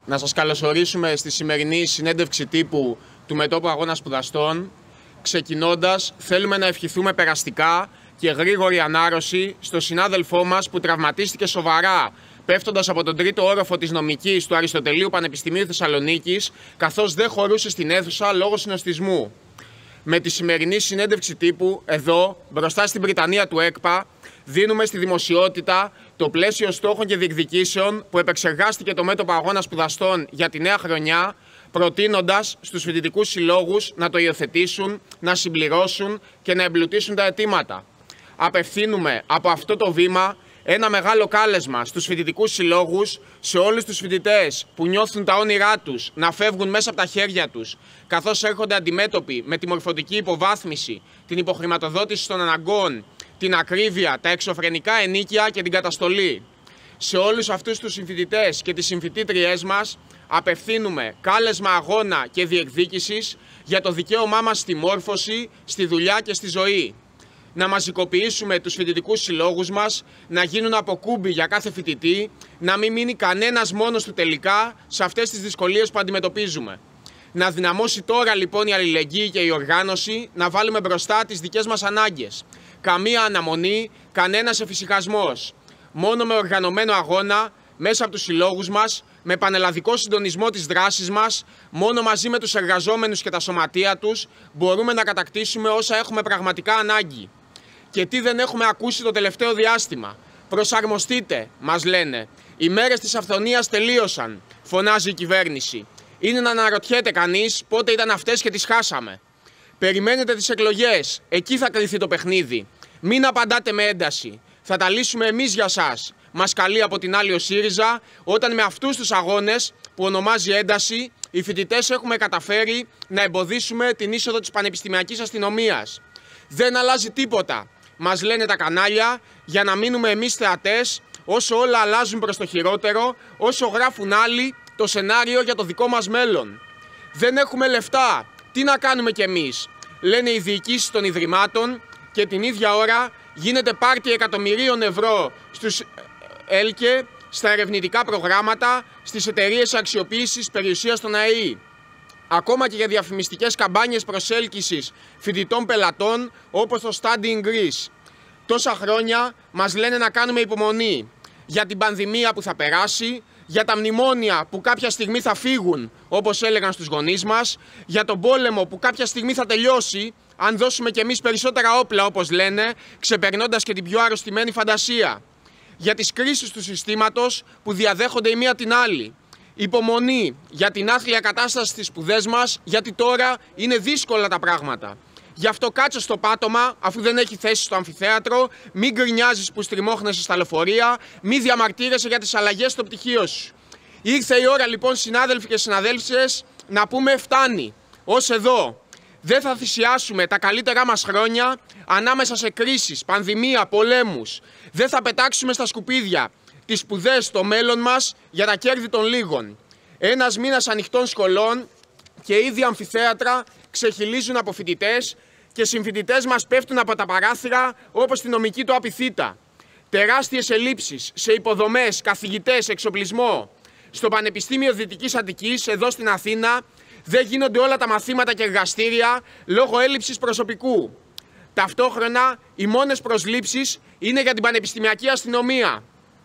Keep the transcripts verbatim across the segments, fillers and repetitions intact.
Να σας καλωσορίσουμε στη σημερινή συνέντευξη τύπου του Μετώπου Αγώνα Σπουδαστών. Ξεκινώντας, θέλουμε να ευχηθούμε περαστικά και γρήγορη ανάρρωση στο συνάδελφό μας που τραυματίστηκε σοβαρά πέφτοντας από τον τρίτο όροφο της νομικής του Αριστοτελείου Πανεπιστημίου Θεσσαλονίκης, καθώς δεν χωρούσε στην αίθουσα λόγω συνοστισμού. Με τη σημερινή συνέντευξη τύπου, εδώ, μπροστά στην Πριτανία του ΕΚΠΑ, δίνουμε στη δημοσιότητα το πλαίσιο στόχων και διεκδικήσεων που επεξεργάστηκε το Μέτωπο Αγώνα Σπουδαστών για τη νέα χρονιά, προτείνοντας στους φοιτητικούς συλλόγους να το υιοθετήσουν, να συμπληρώσουν και να εμπλουτίσουν τα αιτήματα. Απευθύνουμε από αυτό το βήμα ένα μεγάλο κάλεσμα στους φοιτητικούς συλλόγους, σε όλους τους φοιτητές που νιώθουν τα όνειρά τους να φεύγουν μέσα από τα χέρια τους, καθώς έρχονται αντιμέτωποι με τη μορφωτική υποβάθμιση, την υποχρηματοδότηση των αναγκών, την ακρίβεια, τα εξωφρενικά ενίκια και την καταστολή. Σε όλους αυτούς τους συμφοιτητές και τις συμφοιτήτριές μας απευθύνουμε κάλεσμα αγώνα και διεκδίκησης για το δικαίωμά μας στη μόρφωση, στη δουλειά και στη ζωή. Να μαζικοποιήσουμε τους φοιτητικούς συλλόγους μας, να γίνουν αποκούμπι για κάθε φοιτητή, να μην μείνει κανένας μόνος του τελικά σε αυτές τις δυσκολίες που αντιμετωπίζουμε. Να δυναμώσει τώρα λοιπόν η αλληλεγγύη και η οργάνωση, να βάλουμε μπροστά τις δικές μας ανάγκες. Καμία αναμονή, κανένας εφησυχασμός. Μόνο με οργανωμένο αγώνα, μέσα από τους συλλόγους μας, με πανελλαδικό συντονισμό της δράσης μας, μόνο μαζί με τους εργαζόμενους και τα σωματεία τους, μπορούμε να κατακτήσουμε όσα έχουμε πραγματικά ανάγκη. Και τι δεν έχουμε ακούσει το τελευταίο διάστημα. Προσαρμοστείτε, μας λένε. Οι μέρες της αυθονίας τελείωσαν, φωνάζει η κυβέρνηση. Είναι να αναρωτιέται κανείς πότε ήταν αυτές και τις χάσαμε. Περιμένετε τις εκλογές, εκεί θα κρυθεί το παιχνίδι. Μην απαντάτε με ένταση. Θα τα λύσουμε εμείς για σας. Μας καλεί από την άλλη ο ΣΥΡΙΖΑ, όταν με αυτούς τους αγώνες που ονομάζει ένταση, οι φοιτητές έχουμε καταφέρει να εμποδίσουμε την είσοδο της πανεπιστημιακής αστυνομίας. Δεν αλλάζει τίποτα, μας λένε τα κανάλια, για να μείνουμε εμείς θεατές, όσο όλα αλλάζουν προς το χειρότερο, όσο γράφουν άλλοι το σενάριο για το δικό μας μέλλον. Δεν έχουμε λεφτά, τι να κάνουμε κι εμείς, λένε οι διοικήσεις των ιδρυμάτων, και την ίδια ώρα γίνεται πάρτι εκατομμυρίων ευρώ στους ΕΛΚΕ, στα ερευνητικά προγράμματα, στις εταιρείες αξιοποίησης περιουσίας των ΑΕΗ. Ακόμα και για διαφημιστικές καμπάνιες προσέλκυσης φοιτητών πελατών, όπως το Study in Greece. Τόσα χρόνια μας λένε να κάνουμε υπομονή για την πανδημία που θα περάσει, για τα μνημόνια που κάποια στιγμή θα φύγουν, όπως έλεγαν στους γονείς μας, για τον πόλεμο που κάποια στιγμή θα τελειώσει, αν δώσουμε κι εμείς περισσότερα όπλα, όπως λένε, ξεπερνώντας και την πιο αρρωστημένη φαντασία. Για τις κρίσεις του συστήματος που διαδέχονται η μία την άλλη. Υπομονή για την άθλια κατάσταση στις σπουδές μας, γιατί τώρα είναι δύσκολα τα πράγματα. Γι' αυτό κάτσε στο πάτωμα, αφού δεν έχει θέση στο αμφιθέατρο, μην γκρινιάζεις που στριμώχνεσαι στα λεωφορεία, μην διαμαρτύρεσαι για τις αλλαγές στο πτυχίο σου. Ήρθε η ώρα λοιπόν, συνάδελφοι και συναδέλφισες, να πούμε φτάνει. Ως εδώ. Δεν θα θυσιάσουμε τα καλύτερά μας χρόνια ανάμεσα σε κρίσεις, πανδημία, πολέμους. Δεν θα πετάξουμε στα σκουπίδια τις σπουδές στο μέλλον μας για τα κέρδη των λίγων. Ένας μήνας ανοιχτών σχολών και ήδη αμφιθέατρα ξεχυλίζουν από φοιτητές και συμφοιτητές μας πέφτουν από τα παράθυρα όπως τη νομική του Απιθύτα. Τεράστιες ελλείψεις σε υποδομές, καθηγητές, εξοπλισμό. Στο Πανεπιστήμιο Δυτικής Αττικής, εδώ στην Αθήνα, δεν γίνονται όλα τα μαθήματα και εργαστήρια λόγω έλλειψης προσωπικού. Ταυτόχρονα, οι μόνες προσλήψεις είναι για την πανεπιστημιακή αστυνομία.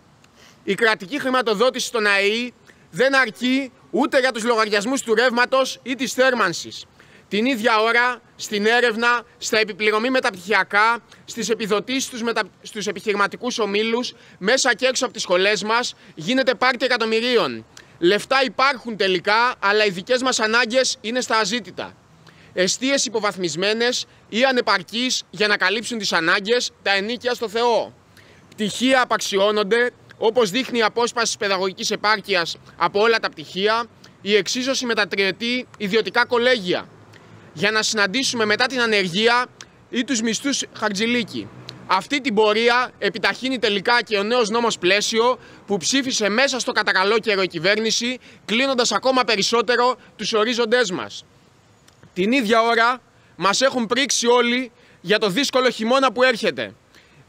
Η κρατική χρηματοδότηση των ΑΕΗ δεν αρκεί ούτε για τους λογαριασμούς του ρεύματος ή της θέρμανσης. Την ίδια ώρα, στην έρευνα, στα επιπληρωμή μεταπτυχιακά, στις επιδοτήσεις στους, μετα... στους επιχειρηματικούς ομίλους, μέσα και έξω από τις σχολές μας, γίνεται πάρτι εκατομμυρίων. Λεφτά υπάρχουν τελικά, αλλά οι δικές μας ανάγκες είναι στα αζήτητα. Εστίες υποβαθμισμένες ή ανεπαρκείς για να καλύψουν τις ανάγκες, τα ενίκια στο Θεό. Πτυχία απαξιώνονται, όπως δείχνει η απόσπαση παιδαγωγικής επάρκειας από όλα τα πτυχία, η εξίσωση με τα τριετή ιδιωτικά κολέγια, για να συναντήσουμε μετά την ανεργία ή τους μισθούς χαρτζηλίκι. Αυτή την πορεία επιταχύνει τελικά και ο νέος νόμος πλαίσιο που ψήφισε μέσα στο κατακαλό καιρό η κυβέρνηση, κλείνοντας ακόμα περισσότερο τους ορίζοντές μας. Την ίδια ώρα μας έχουν πρίξει όλοι για το δύσκολο χειμώνα που έρχεται.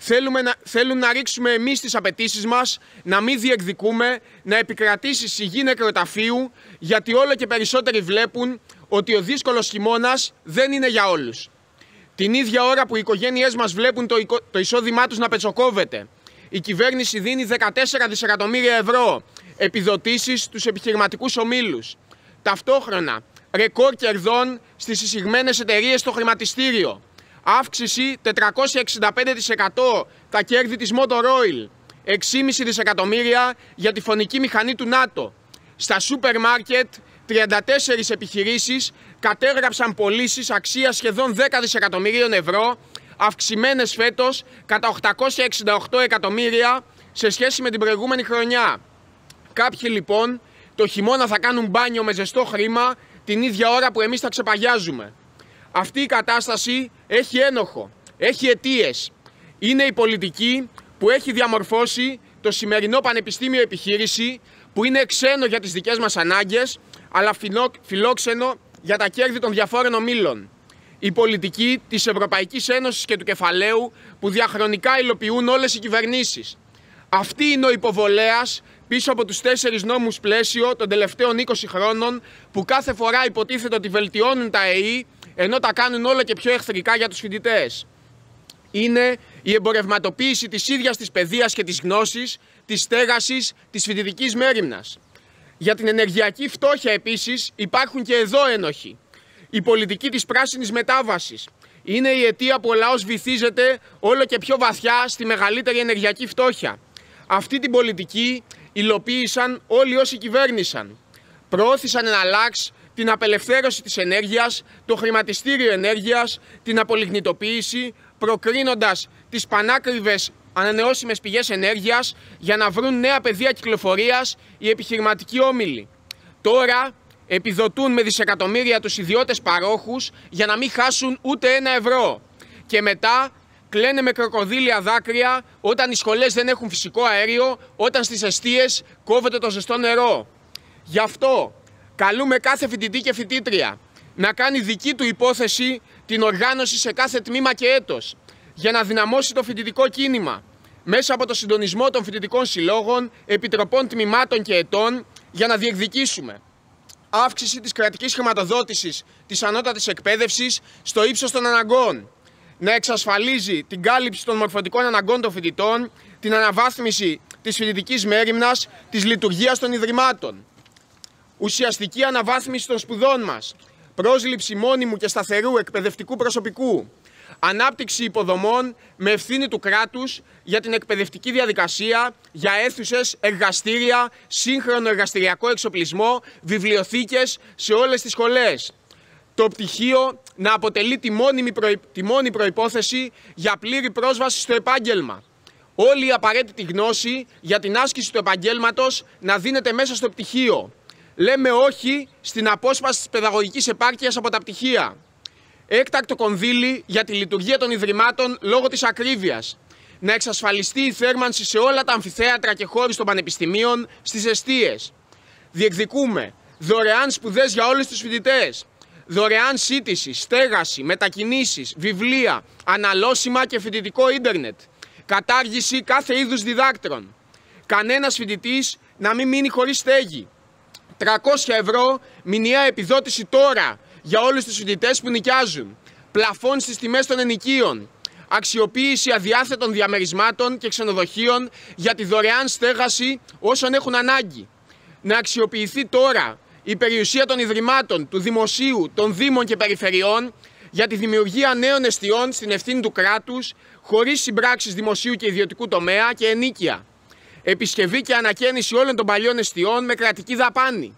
Θέλουμε να, θέλουν να ρίξουμε εμείς τις απαιτήσεις μας, να μην διεκδικούμε, να επικρατήσει σιγή νεκροταφείου, γιατί όλο και περισσότεροι βλέπουν ότι ο δύσκολος χειμώνας δεν είναι για όλους. Την ίδια ώρα που οι οικογένειές μας βλέπουν το, το εισόδημά τους να πετσοκόβεται, η κυβέρνηση δίνει δεκατέσσερα δισεκατομμύρια ευρώ επιδοτήσεις στους επιχειρηματικούς ομίλους. Ταυτόχρονα, ρεκόρ κερδών στις εισηγμένες εταιρείες στο χρηματιστήριο. Αύξηση τετρακόσια εξήντα πέντε τοις εκατό τα κέρδη της Motor Oil. έξι κόμμα πέντε δισεκατομμύρια για τη φωνική μηχανή του ΝΑΤΟ. Στα σούπερ μάρκετ, τριάντα τέσσερις επιχειρήσεις κατέγραψαν πωλήσεις αξίας σχεδόν δέκα δισεκατομμυρίων ευρώ, αυξημένες φέτος κατά οκτακόσια εξήντα οκτώ εκατομμύρια σε σχέση με την προηγούμενη χρονιά. Κάποιοι λοιπόν το χειμώνα θα κάνουν μπάνιο με ζεστό χρήμα την ίδια ώρα που εμείς θα ξεπαγιάζουμε. Αυτή η κατάσταση έχει ένοχο, έχει αιτίες. Είναι η πολιτική που έχει διαμορφώσει το σημερινό πανεπιστήμιο επιχείρηση, που είναι ξένο για τις δικές μας ανάγκες, αλλά φιλόξενο για τα κέρδη των διαφόρων ομίλων. Η πολιτική της Ευρωπαϊκής Ένωσης και του κεφαλαίου που διαχρονικά υλοποιούν όλες οι κυβερνήσεις. Αυτή είναι ο υποβολέας πίσω από τους τέσσερις νόμους πλαίσιο των τελευταίων είκοσι χρόνων, που κάθε φορά υποτίθεται ότι βελτιώνουν τα ΕΗ, ενώ τα κάνουν όλο και πιο εχθρικά για τους φοιτητές. Είναι η εμπορευματοποίηση της ίδιας της παιδείας και της γνώσης, της στέγασης, της φοιτητικής μέριμνας. Για την ενεργειακή φτώχεια επίσης υπάρχουν και εδώ ένοχοι. Η πολιτική της πράσινης μετάβασης είναι η αιτία που ο λαός βυθίζεται όλο και πιο βαθιά στη μεγαλύτερη ενεργειακή φτώχεια. Αυτή την πολιτική υλοποίησαν όλοι όσοι κυβέρνησαν. Προώθησαν εναλλάξ την απελευθέρωση της ενέργειας, το χρηματιστήριο ενέργειας, την απολιγνητοποίηση, προκρίνοντας τις πανάκριβες ανανεώσιμες πηγές ενέργειας για να βρουν νέα πεδία κυκλοφορίας οι επιχειρηματικοί όμιλοι. Τώρα επιδοτούν με δισεκατομμύρια τους ιδιώτες παρόχους για να μην χάσουν ούτε ένα ευρώ. Και μετά κλαίνε με κροκοδίλια δάκρυα όταν οι σχολές δεν έχουν φυσικό αέριο, όταν στις εστίες κόβεται το ζεστό νερό. Γι' αυτό καλούμε κάθε φοιτητή και φοιτήτρια να κάνει δική του υπόθεση την οργάνωση σε κάθε τμήμα και έτος, για να δυναμώσει το φοιτητικό κίνημα μέσα από το συντονισμό των φοιτητικών συλλόγων, επιτροπών τμήματων και ετών, για να διεκδικήσουμε αύξηση της κρατικής χρηματοδότησης της ανώτατης εκπαίδευσης στο ύψος των αναγκών, να εξασφαλίζει την κάλυψη των μορφωτικών αναγκών των φοιτητών, την αναβάθμιση της φοιτητικής μέριμνας, της λειτουργίας των ιδρυμάτων, ουσιαστική αναβάθμιση των σπουδών μας, πρόσληψη μόνιμου και σταθερού εκπαιδευτικού προσωπικού, ανάπτυξη υποδομών με ευθύνη του κράτους για την εκπαιδευτική διαδικασία, για αίθουσες, εργαστήρια, σύγχρονο εργαστηριακό εξοπλισμό, βιβλιοθήκες σε όλες τις σχολές. Το πτυχίο να αποτελεί τη μόνιμη προϋ... τη μόνη προϋπόθεση για πλήρη πρόσβαση στο επάγγελμα. Όλη η απαραίτητη γνώση για την άσκηση του επαγγέλματος να δίνεται μέσα στο πτυχίο. Λέμε όχι στην απόσπαση της παιδαγωγικής επάρκειας από τα πτυχία. Έκτακτο κονδύλι για τη λειτουργία των ιδρυμάτων λόγω της ακρίβειας. Να εξασφαλιστεί η θέρμανση σε όλα τα αμφιθέατρα και χώρους των πανεπιστημίων, στις εστίες. Διεκδικούμε δωρεάν σπουδές για όλους τους φοιτητές. Δωρεάν σύντηση, στέγαση, μετακινήσεις, βιβλία, αναλώσιμα και φοιτητικό ίντερνετ. Κατάργηση κάθε είδους διδάκτρων. Κανένας φοιτητής να μην μείνει χωρίς στέγη. τριακόσια ευρώ μηνιαία επιδότηση τώρα για όλους τους φοιτητές που νοικιάζουν. Πλαφών στις τιμές των ενοικίων. Αξιοποίηση αδιάθετων διαμερισμάτων και ξενοδοχείων για τη δωρεάν στέγαση όσων έχουν ανάγκη. Να αξιοποιηθεί τώρα η περιουσία των ιδρυμάτων, του δημοσίου, των δήμων και περιφερειών για τη δημιουργία νέων εστιών στην ευθύνη του κράτους, χωρίς συμπράξεις δημοσίου και ιδιωτικού τομέα και ενίκεια. Επισκευή και ανακαίνιση όλων των παλιών εστιών με κρατική δαπάνη.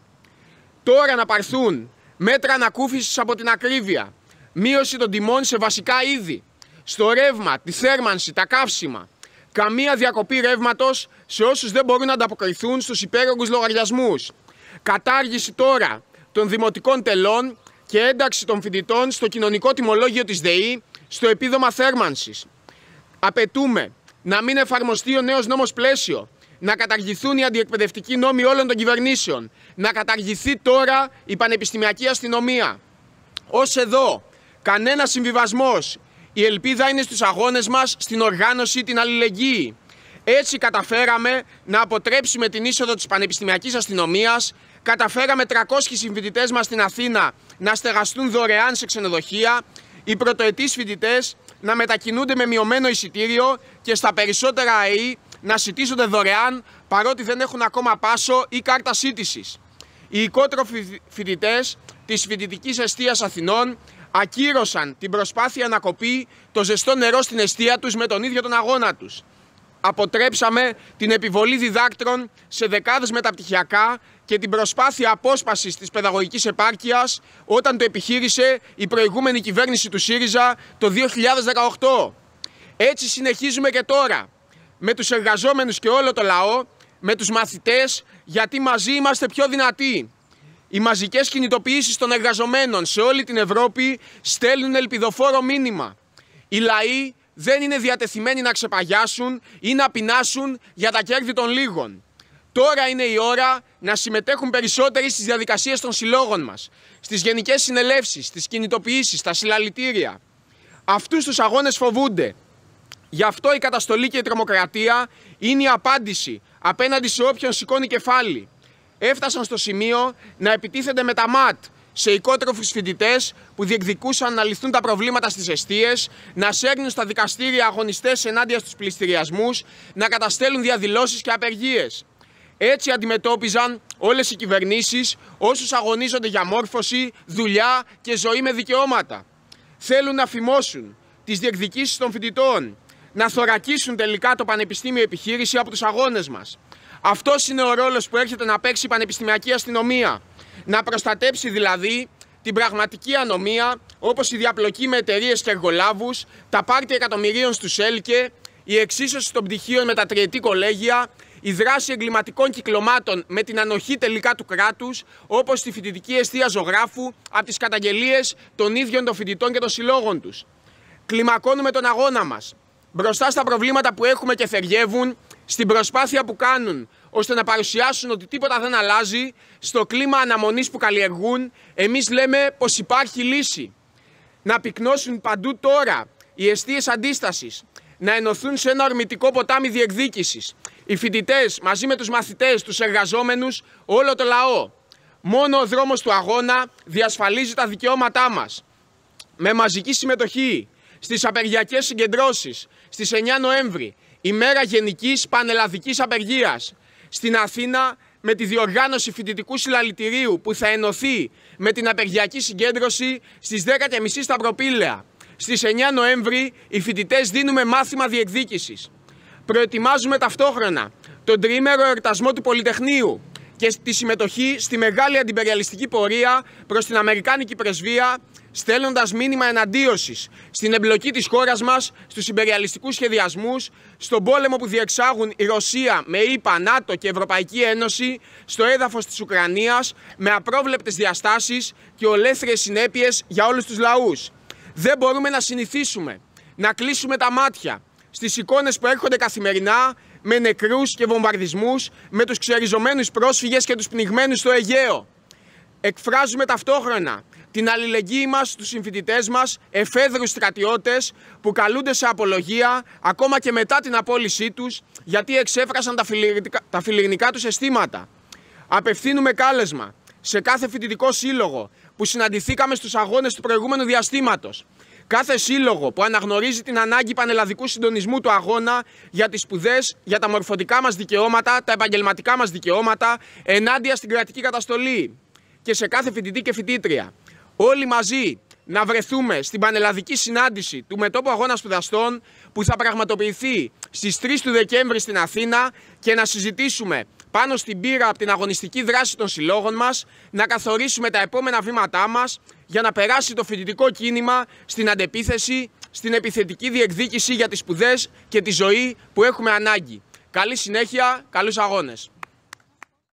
Τώρα να πάρθουν μέτρα ανακούφισης από την ακρίβεια, μείωση των τιμών σε βασικά είδη, στο ρεύμα, τη θέρμανση, τα καύσιμα. Καμία διακοπή ρεύματος σε όσους δεν μπορούν να ανταποκριθούν στους υπέρογκους λογαριασμούς. Κατάργηση τώρα των δημοτικών τελών και ένταξη των φοιτητών στο κοινωνικό τιμολόγιο της ΔΕΗ, στο επίδομα θέρμανσης. Απαιτούμε να μην εφαρμοστεί ο νέος νόμος πλαίσιο, να καταργηθούν οι αντιεκπαιδευτικοί νόμοι όλων των κυβερνήσεων, να καταργηθεί τώρα η πανεπιστημιακή αστυνομία. Ως εδώ, κανένας συμβιβασμός Η ελπίδα είναι στους αγώνες μας, στην οργάνωση, την αλληλεγγύη. Έτσι καταφέραμε να αποτρέψουμε την είσοδο της πανεπιστημιακής αστυνομίας, καταφέραμε τριακόσιοι συμφοιτητές μας στην Αθήνα να στεγαστούν δωρεάν σε ξενοδοχεία, οι πρωτοετής φοιτητές να μετακινούνται με μειωμένο εισιτήριο και στα περισσότερα ΑΕΗ να σιτίζονται δωρεάν παρότι δεν έχουν ακόμα πάσο ή κάρτα σύντησης. Οι οικότροφοι φοιτητές της Φοιτητικής Εστίας Αθηνών ακύρωσαν την προσπάθεια να κοπεί το ζεστό νερό στην εστία τους με τον ίδιο τον αγώνα τους. Αποτρέψαμε την επιβολή διδάκτρων σε δεκάδες μεταπτυχιακά και την προσπάθεια απόσπασης της παιδαγωγικής επάρκειας όταν το επιχείρησε η προηγούμενη κυβέρνηση του ΣΥΡΙΖΑ το δύο χιλιάδες δεκαοκτώ. Έτσι συνεχίζουμε και τώρα, με τους εργαζόμενους και όλο το λαό, με τους μαθητές, γιατί μαζί είμαστε πιο δυνατοί. Οι μαζικές κινητοποιήσεις των εργαζομένων σε όλη την Ευρώπη στέλνουν ελπιδοφόρο μήνυμα. Οι λαοί δεν είναι διατεθειμένοι να ξεπαγιάσουν ή να πεινάσουν για τα κέρδη των λίγων. Τώρα είναι η ώρα να συμμετέχουν περισσότεροι στις διαδικασίες των συλλόγων μας, στις γενικές συνελεύσεις, στις κινητοποιήσεις, στα συλλαλητήρια. Αυτούς τους αγώνες φοβούνται. Γι' αυτό η καταστολή και η τρομοκρατία είναι η απάντηση απέναντι σε όποιον σηκώνει κεφάλι. Έφτασαν στο σημείο να επιτίθενται με τα ΜΑΤ σε οικότροφους φοιτητές που διεκδικούσαν να λυθούν τα προβλήματα στις εστίες, να σέρνουν στα δικαστήρια αγωνιστές ενάντια στους πληστηριασμούς, να καταστέλουν διαδηλώσεις και απεργίες. Έτσι αντιμετώπιζαν όλες οι κυβερνήσεις όσους αγωνίζονται για μόρφωση, δουλειά και ζωή με δικαιώματα. Θέλουν να φημώσουν τις διεκδικήσεις των φοιτητών, να θωρακίσουν τελικά το πανεπιστήμιο επιχείρηση από τους αγώνες μας. Αυτός είναι ο ρόλος που έρχεται να παίξει η πανεπιστημιακή αστυνομία. Να προστατέψει δηλαδή την πραγματική ανομία, όπως η διαπλοκή με εταιρείες και εργολάβους, τα πάρτια εκατομμυρίων στους ΕΛΚΕ, η εξίσωση των πτυχίων με τα τριετή κολέγια, η δράση εγκληματικών κυκλωμάτων με την ανοχή τελικά του κράτους, όπως τη Φοιτητική Εστία Ζωγράφου, από τις καταγγελίες των ίδιων των φοιτητών και των συλλόγων τους. Κλιμακώνουμε τον αγώνα μας. Μπροστά στα προβλήματα που έχουμε και θεριεύουν, στην προσπάθεια που κάνουν ώστε να παρουσιάσουν ότι τίποτα δεν αλλάζει, στο κλίμα αναμονής που καλλιεργούν, εμείς λέμε πως υπάρχει λύση. Να πυκνώσουν παντού τώρα οι εστίες αντίστασης, να ενωθούν σε ένα ορμητικό ποτάμι διεκδίκησης. Οι φοιτητές μαζί με τους μαθητές, τους εργαζόμενους, όλο το λαό. Μόνο ο δρόμος του αγώνα διασφαλίζει τα δικαιώματά μας. Με μαζική συμμετοχή στις απεργιακές συγκεντρώσεις στις εννιά Νοέμβρη, ημέρα γενικής πανελλαδικής απεργίας. Στην Αθήνα με τη διοργάνωση φοιτητικού συλλαλητηρίου που θα ενωθεί με την απεργιακή συγκέντρωση στις δέκα και μισή στα Προπήλαια. Στις εννιά Νοέμβρη οι φοιτητές δίνουμε μάθημα διεκδίκησης. Προετοιμάζουμε ταυτόχρονα τον τριήμερο εορτασμό του Πολυτεχνείου και τη συμμετοχή στη μεγάλη αντιπεριαλιστική πορεία προς την Αμερικάνικη Πρεσβεία, στέλνοντας μήνυμα εναντίωσης στην εμπλοκή της χώρας μας στους ιμπεριαλιστικούς σχεδιασμούς, στον πόλεμο που διεξάγουν η Ρωσία με ΗΠΑ, ΝΑΤΟ και Ευρωπαϊκή Ένωση στο έδαφος της Ουκρανίας, με απρόβλεπτες διαστάσεις και ολέθριες συνέπειες για όλους τους λαούς. Δεν μπορούμε να συνηθίσουμε να κλείσουμε τα μάτια στις εικόνες που έρχονται καθημερινά με νεκρούς και βομβαρδισμούς, με τους ξεριζωμένους πρόσφυγες και τους πνιγμένους στο Αιγαίο. Εκφράζουμε ταυτόχρονα την αλληλεγγύη μας στους συμφοιτητές μας, εφέδρους στρατιώτες που καλούνται σε απολογία ακόμα και μετά την απόλυσή τους, γιατί εξέφρασαν τα φιλιρινικά τους αισθήματα. Απευθύνουμε κάλεσμα σε κάθε φοιτητικό σύλλογο που συναντηθήκαμε στους αγώνες του προηγούμενου διαστήματος. Κάθε σύλλογο που αναγνωρίζει την ανάγκη πανελλαδικού συντονισμού του αγώνα για τις σπουδές, για τα μορφωτικά μας δικαιώματα, τα επαγγελματικά μας δικαιώματα, ενάντια στην κρατική καταστολή. Και σε κάθε φοιτητή και φοιτήτρια. Όλοι μαζί να βρεθούμε στην πανελλαδική συνάντηση του Μετώπου Αγώνα Σπουδαστών που θα πραγματοποιηθεί στις τρεις του Δεκέμβρη στην Αθήνα και να συζητήσουμε πάνω στην πείρα από την αγωνιστική δράση των συλλόγων μας, να καθορίσουμε τα επόμενα βήματά μας για να περάσει το φοιτητικό κίνημα στην αντεπίθεση, στην επιθετική διεκδίκηση για τις σπουδές και τη ζωή που έχουμε ανάγκη. Καλή συνέχεια, καλούς αγώνες.